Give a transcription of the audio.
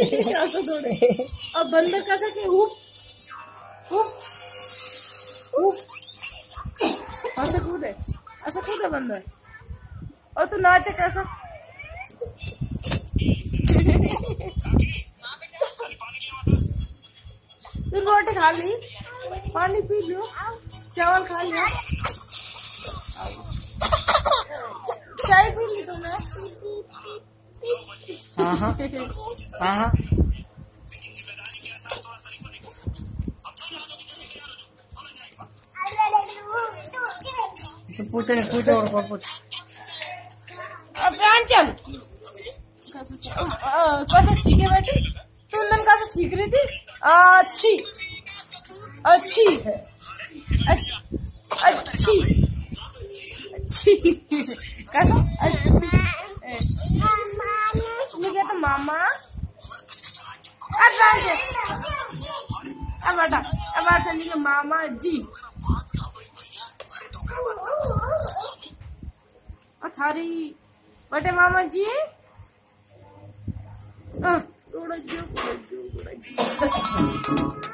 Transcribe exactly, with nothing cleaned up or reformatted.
कैसे दौड़े? अब बंदर कैसे के हुप हुप हुप ऐसे कूदे, ऐसा कूदे बंदर। और तू नाचे कैसा? तू रोटी खा ली, पानी पी लो, चावल खा लिया, चाय पी ली तुमने? हाँ हाँ हाँ हाँ। तो पूछो नहीं, पूछो और पूछ। अब चल कैसे चीखे बैठी तू? नन कैसे चीख रही थी? अच्छी अच्छी है, अच्छी अच्छी कैसा अच्छी? ये क्या तो मामा? अब बेटा अब चलिए मामा जी। थारी बटे मामा जी उड़